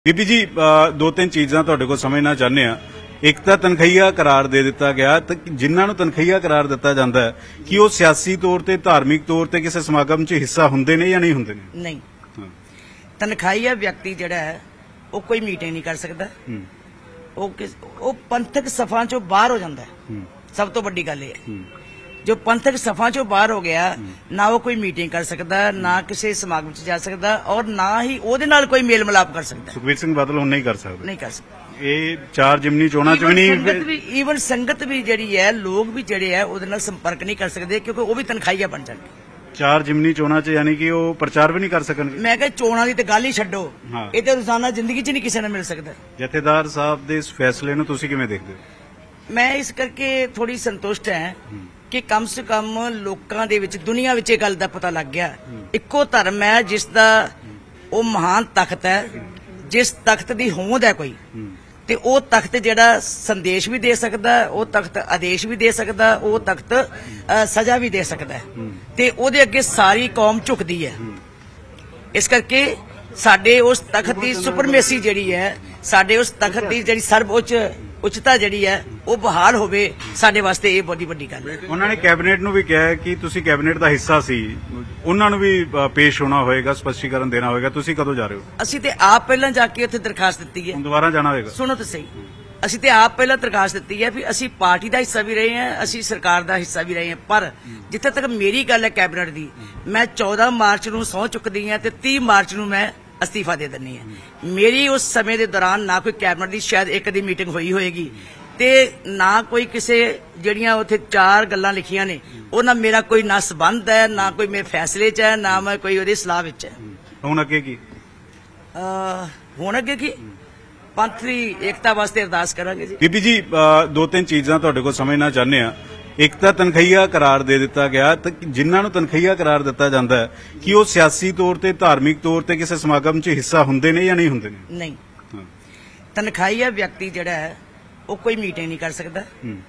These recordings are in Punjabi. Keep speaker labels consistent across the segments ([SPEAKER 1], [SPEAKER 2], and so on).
[SPEAKER 1] ਬੀਬੀ ਜੀ ਦੋ ਤਿੰਨ ਚੀਜ਼ਾਂ ਤੁਹਾਡੇ ਕੋਲ ਸਮਝਣਾ ਚਾਹੁੰਦੇ ਆ। ਇੱਕ ਤਾਂ ਤਨਖਈਆ ਕਰਾਰ ਦੇ ਦਿੱਤਾ ਗਿਆ ਤੇ ਜਿਨ੍ਹਾਂ ਨੂੰ ਤਨਖਈਆ ਕਰਾਰ ਦਿੱਤਾ ਜਾਂਦਾ ਹੈ ਕਿ ਉਹ ਸਿਆਸੀ ਤੌਰ ਤੇ ਧਾਰਮਿਕ ਤੌਰ ਤੇ ਕਿਸੇ ਸਮਾਗਮ 'ਚ ਹਿੱਸਾ ਹੁੰਦੇ ਨੇ ਜਾਂ ਨਹੀਂ ਹੁੰਦੇ ਨੇ?
[SPEAKER 2] नहीं तनखाईया व्यक्ति जड़ा है वो कोई मीटिंग नहीं कर सकता। वो पंथक सफा चो बाहर हो जाता है। सब तो बड़ी गल है जो पंथक सफा चो बाहर हो गया ना वो कोई मीटिंग कर सकता ना किसी समागम च जा सकता और ना ही ओदे नाल कोई मेल मिलाप कर सकता।
[SPEAKER 1] सुखबीर सिंह बादल हुण नहीं कर सकते।
[SPEAKER 2] नहीं कर सकता।
[SPEAKER 1] ये चार जिमनी चोणां च भी नहीं
[SPEAKER 2] ईवन संगत भी जड़ी है लोग भी जड़े है ओदे नाल संपर्क नहीं कर सकते क्योंकि वो भी तनखाईया बन जाते।
[SPEAKER 1] चार जिमनी चोणां च यानी कि वो प्रचार भी नहीं कर सकणगे।
[SPEAKER 2] मैं कह चोणां दी ते गल ही छड्डो ये ते रोजाना जिंदगी च नहीं किसी ने मिल सकता।
[SPEAKER 1] जथेदार साहब दे इस फैसले नूं तुसीं किवें देखदे हो?
[SPEAKER 2] मैं इस करके थोड़ी संतुष्ट है कि कम से कम लोकां दे विच दुनिया विच इह गल दा पता लग गया इक्को धर्म है जिस दा वो महान तख्त है जिस तख्त दी होंद है कोई ते वो तख्त जेड़ा संदेश भी दे सकदा वो तख्त आदेश भी दे सकदा वो तख्त सजा भी दे सकदा है ते ओदे अगे सारी कौम झुकदी है। इस करके साडे उस तख्त दी सुपरमेसी जेड़ी है साडे उस तख्त दी जेड़ी सर्वोच्च उच्चता ਜਿਹੜੀ ਹੈ ਉਹ ਬਹਾਲ ਹੋਵੇ ਸਾਡੇ ਵਾਸਤੇ ਇਹ ਬਹੁਤ ਵੱਡੀ ਗੱਲ ਹੈ।
[SPEAKER 1] ਉਹਨਾਂ ਨੇ ਕੈਬਨਿਟ ਨੂੰ ਵੀ ਕਿਹਾ ਕਿ ਤੁਸੀਂ ਕੈਬਨਿਟ ਦਾ ਹਿੱਸਾ ਸੀ ਉਹਨਾਂ ਨੂੰ ਵੀ ਪੇਸ਼ ਹੋਣਾ ਹੋਏਗਾ ਸਪਸ਼ਟੀਕਰਨ ਦੇਣਾ ਹੋਏਗਾ। ਤੁਸੀਂ ਕਦੋਂ ਜਾ ਰਹੇ ਹੋ?
[SPEAKER 2] ਅਸੀਂ ਤੇ ਆਪ ਪਹਿਲਾਂ ਜਾ ਕੇ ਉੱਥੇ ਦਰਖਾਸਤ ਦਿੱਤੀ ਹੈ।
[SPEAKER 1] ਹੁਣ ਦੁਬਾਰਾ ਜਾਣਾ ਹੋਏਗਾ?
[SPEAKER 2] ਸੁਣੋ ਤਾਂ ਸਹੀ ਅਸੀਂ ਤੇ ਆਪ ਪਹਿਲਾਂ ਦਰਖਾਸਤ ਦਿੱਤੀ ਹੈ ਵੀ ਅਸੀਂ ਪਾਰਟੀ ਦਾ ਹਿੱਸਾ ਵੀ ਰਹੇ ਹਾਂ ਅਸੀਂ ਸਰਕਾਰ ਦਾ ਹਿੱਸਾ ਵੀ ਰਹੇ ਹਾਂ ਪਰ ਜਿੱਥੇ ਤੱਕ ਮੇਰੀ ਗੱਲ ਹੈ ਕੈਬਨਿਟ ਦੀ ਮੈਂ 14 ਮਾਰਚ ਨੂੰ ਸਹੁੰ ਚੁੱਕਦੀ ਹਾਂ ਤੇ 30 ਮਾਰਚ ਨੂੰ ਮੈਂ ਅਸਤੀਫਾ ਦੇ ਦਿੰਨੀ ਹੈ। ਮੇਰੀ ਉਸ ਸਮੇਂ ਦੇ ਦੌਰਾਨ ਨਾ ਕੋਈ ਕੈਬਨਿਟ ਦੀ ਸ਼ਾਇਦ ਇੱਕ ਦੀ ਮੀਟਿੰਗ ਹੋਈ ਹੋਏਗੀ ਤੇ ਨਾ ਕੋਈ ਕਿਸੇ ਜਿਹੜੀਆਂ ਉੱਥੇ ਚਾਰ ਗੱਲਾਂ ਲਿਖੀਆਂ ਨੇ ਉਹਨਾਂ ਮੇਰਾ ਕੋਈ ਨਾ ਸਬੰਧ ਹੈ ਨਾ ਕੋਈ ਮੇਰੇ ਫੈਸਲੇ 'ਚ ਹੈ ਨਾ ਮੈਂ ਕੋਈ ਉਹਦੀ ਸਲਾਹ ਵਿੱਚ ਹੈ।
[SPEAKER 1] ਹੁਣ ਅੱਗੇ ਕੀ?
[SPEAKER 2] ਹੁਣ ਅੱਗੇ ਕੀ ਪੰਥ ਦੀ ਏਕਤਾ ਵਾਸਤੇ ਅਰਦਾਸ ਕਰਾਂਗੇ ਜੀ।
[SPEAKER 1] ਬੀਬੀ ਜੀ ਦੋ ਤਿੰਨ ਚੀਜ਼ਾਂ ਤੁਹਾਡੇ ਕੋਲ ਸਮਝਣਾ ਚਾਹੁੰਦੇ ਆ। ਇੱਕ ਤਾਂ ਤਨਖਈਆ ਕਰਾਰ ਦੇ ਦਿੱਤਾ ਗਿਆ ਤੇ ਜਿਨ੍ਹਾਂ ਨੂੰ ਤਨਖਈਆ ਕਰਾਰ ਦਿੱਤਾ ਜਾਂਦਾ ਹੈ ਕਿ ਉਹ ਸਿਆਸੀ ਤੌਰ ਤੇ ਧਾਰਮਿਕ ਤੌਰ ਤੇ ਕਿਸੇ ਸਮਾਗਮ 'ਚ ਹਿੱਸਾ ਹੁੰਦੇ ਨੇ ਜਾਂ ਨਹੀਂ ਹੁੰਦੇ ਨੇ?
[SPEAKER 2] नहीं तनखाईया व्यक्ति जड़ा है वो कोई मीटिंग नहीं कर सकता।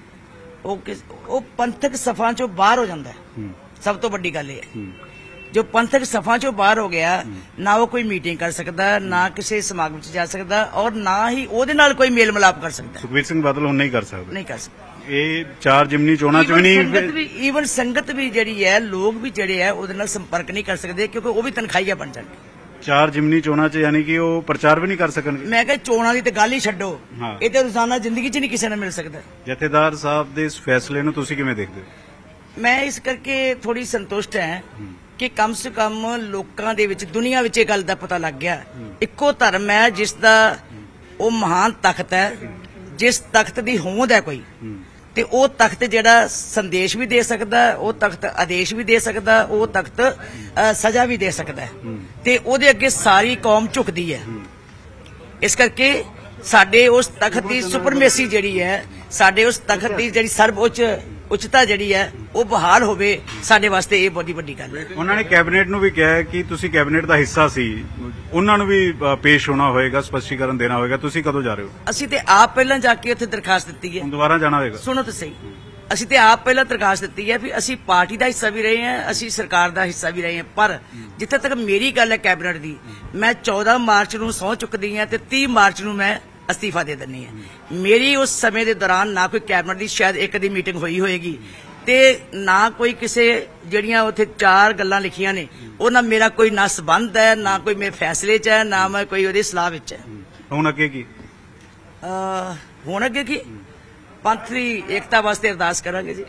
[SPEAKER 2] वो पंथक सफा चो बाहर हो जाता है। सब तो बड़ी गल है जो पंथक सफा चो बाहर हो गया ना वो कोई मीटिंग कर सकता ना किसी समागम च जा सकता और ना ही ओदे नाल कोई मेल मिलाप कर सकता।
[SPEAKER 1] सुखबीर सिंह बादल हुण नहीं कर सकते।
[SPEAKER 2] नहीं कर सकता।
[SPEAKER 1] ये चार जिमनी चोणां च भी नहीं
[SPEAKER 2] ईवन संगत भी जड़ी है लोग भी जड़े है ओदे नाल संपर्क नहीं कर सकते क्योंकि वो भी तनखाईया बन जाते।
[SPEAKER 1] चार जिमनी चोणां च यानी कि वो प्रचार भी नहीं कर सकणगे।
[SPEAKER 2] मैं कह चोणां दी ते गल ही छड्डो ये ते रोजाना जिंदगी च नहीं किसी ने मिल सकता।
[SPEAKER 1] जथेदार साहब दे इस फैसले नूं तुसीं किवें देखदे हो?
[SPEAKER 2] मैं इस करके थोड़ी संतुष्ट है कि कम से कम लोकां दे विच दुनिया विच इह गल दा पता लग गया इक्को धर्म है जिस दा वो महान तख्त है जिस तख्त दी होंद है कोई ਤੇ ਉਹ ਤਖਤ ਜਿਹੜਾ ਸੰਦੇਸ਼ ਵੀ ਦੇ ਸਕਦਾ ਉਹ ਤਖਤ ਆਦੇਸ਼ ਵੀ ਦੇ ਸਕਦਾ ਉਹ ਤਖਤ ਸਜ਼ਾ ਵੀ ਦੇ ਸਕਦਾ ਤੇ ਉਹਦੇ ਅੱਗੇ ਸਾਰੀ ਕੌਮ ਝੁਕਦੀ ਹੈ। ਇਸ ਕਰਕੇ ਸਾਡੇ ਉਸ ਤਖਤ ਦੀ ਸੁਪਰਮੇਸੀ ਜਿਹੜੀ ਹੈ ਸਾਡੇ ਉਸ ਤਖਤ ਦੀ ਜਿਹੜੀ ਸਰਵੋੱਚ ਉਚਤਾ ਜਿਹੜੀ ਹੈ ਉਹ ਬਹਾਲ ਹੋਵੇ ਸਾਡੇ ਵਾਸਤੇ ਇਹ ਬਹੁਤ ਵੱਡੀ ਗੱਲ ਹੈ।
[SPEAKER 1] ਉਹਨਾਂ ਨੇ ਕੈਬਨਿਟ ਨੂੰ ਵੀ ਕਿਹਾ ਕਿ ਤੁਸੀਂ ਕੈਬਨਿਟ ਦਾ ਹਿੱਸਾ ਸੀ ਉਹਨਾਂ ਨੂੰ ਵੀ ਪੇਸ਼ ਹੋਣਾ ਹੋਏਗਾ ਸਪਸ਼ਟੀਕਰਨ ਦੇਣਾ ਹੋਏਗਾ। ਤੁਸੀਂ ਕਦੋਂ ਜਾ ਰਹੇ ਹੋ?
[SPEAKER 2] ਅਸੀਂ ਤੇ ਆਪ ਪਹਿਲਾਂ ਜਾ ਕੇ ਉੱਥੇ ਦਰਖਾਸਤ ਦਿੱਤੀ ਹੈ।
[SPEAKER 1] ਹੁਣ ਦੁਬਾਰਾ ਜਾਣਾ ਹੋਏਗਾ?
[SPEAKER 2] ਸੁਣੋ ਤਾਂ ਸਹੀ ਅਸੀਂ ਤੇ ਆਪ ਪਹਿਲਾਂ ਦਰਖਾਸਤ ਦਿੱਤੀ ਹੈ ਵੀ ਅਸੀਂ ਪਾਰਟੀ ਦਾ ਹਿੱਸਾ ਵੀ ਰਹੇ ਹਾਂ ਅਸੀਂ ਸਰਕਾਰ ਦਾ ਹਿੱਸਾ ਵੀ ਰਹੇ ਹਾਂ ਪਰ ਜਿੱਥੇ ਤੱਕ ਮੇਰੀ ਗੱਲ ਹੈ ਕੈਬਨਿਟ ਦੀ ਮੈਂ 14 ਮਾਰਚ ਨੂੰ ਸਹੁੰ ਚੁੱਕਦੀ ਹਾਂ ਤੇ 30 ਮਾਰਚ ਨੂੰ ਮੈਂ ਅਸਤੀਫਾ ਦੇ ਦਿੰਨੀ ਹੈ। ਮੇਰੀ ਉਸ ਸਮੇਂ ਦੇ ਦੌਰਾਨ ਨਾ ਕੋਈ ਕੈਬਨਿਟ ਦੀ ਸ਼ਾਇਦ ਇੱਕ ਦੀ ਮੀਟਿੰਗ ਹੋਈ ਹੋਏਗੀ ਤੇ ਨਾ ਕੋਈ ਕਿਸੇ ਜਿਹੜੀਆਂ ਉੱਥੇ ਚਾਰ ਗੱਲਾਂ ਲਿਖੀਆਂ ਨੇ ਉਹਨਾਂ ਮੇਰਾ ਕੋਈ ਨਾ ਸਬੰਧ ਹੈ ਨਾ ਕੋਈ ਮੇਰੇ ਫੈਸਲੇ 'ਚ ਹੈ ਨਾ ਮੈਂ ਕੋਈ ਉਹਦੀ ਸਲਾਹ ਵਿੱਚ ਹੈ।
[SPEAKER 1] ਹੁਣ ਅੱਗੇ ਕੀ?
[SPEAKER 2] ਹੁਣ ਅੱਗੇ ਕੀ ਪੰਥ ਦੀ ਏਕਤਾ ਵਾਸਤੇ ਅਰਦਾਸ ਕਰਾਂਗੇ ਜੀ।